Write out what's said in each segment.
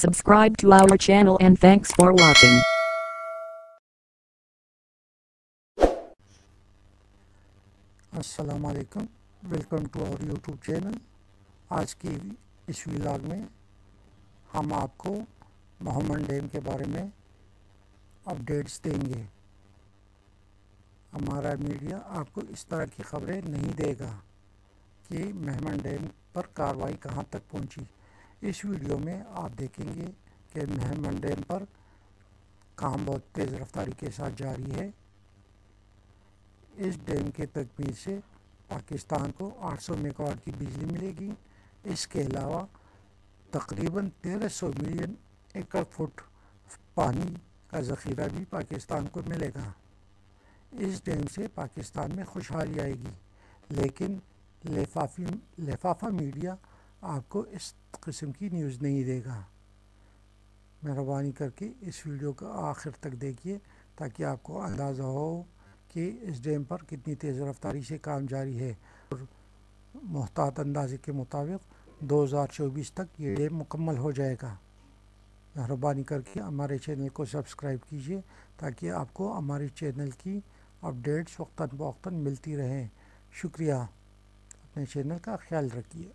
Subscribe to our channel and thanks for watching. अस्सलाम वालेकुम, welcome to our YouTube channel. आज की इस व्लॉग में हम आपको मोहम्मद डैम के बारे में अपडेट्स देंगे। हमारा मीडिया आपको इस तरह की खबरें नहीं देगा कि मोहम्मद डैम पर कार्रवाई कहां तक पहुंची। इस वीडियो में आप देखेंगे कि मोहम्मद डैम पर काम बहुत तेज़ रफ्तारी के साथ जारी है। इस डैम के तकमील से पाकिस्तान को 800 मेगावाट की बिजली मिलेगी। इसके अलावा तकरीबन 1300 मिलियन एकड़ फुट पानी का ज़ख़ीरा भी पाकिस्तान को मिलेगा। इस डैम से पाकिस्तान में खुशहाली आएगी, लेकिन लिफाफा मीडिया आपको इस किस्म की न्यूज़ नहीं देगा। मेहरबानी करके इस वीडियो को आखिर तक देखिए ताकि आपको अंदाज़ा हो कि इस डैम पर कितनी तेज़ रफ्तारी से काम जारी है। और मुहतात अंदाजे के मुताबिक 2024 तक ये डैम मुकम्मल हो जाएगा। मेहरबानी करके हमारे चैनल को सब्सक्राइब कीजिए ताकि आपको हमारे चैनल की अपडेट्स वक्तन फ़वक्तन मिलती रहें। शुक्रिया। अपने चैनल का ख्याल रखिए।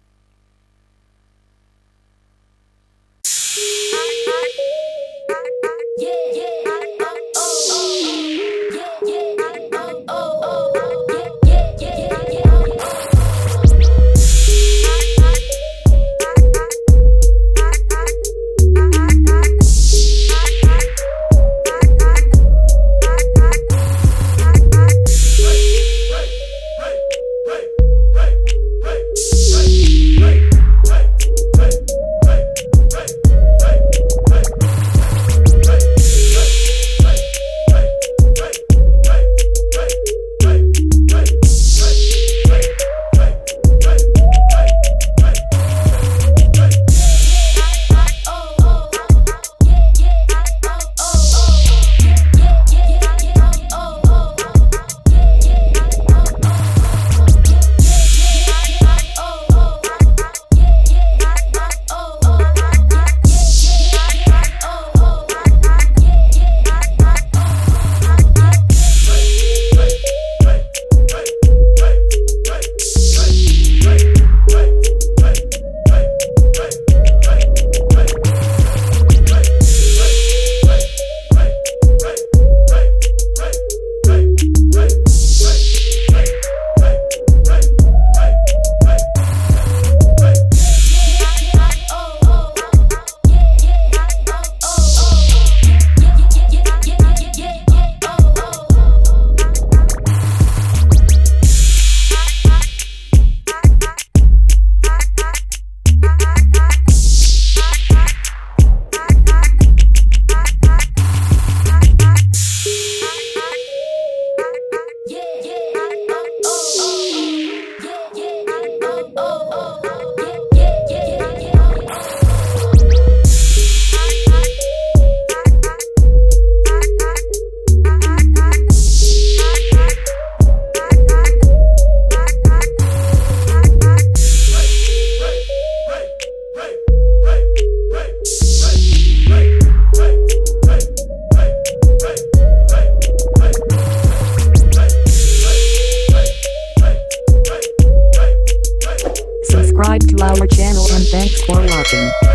Subscribe to our channel and thanks for watching.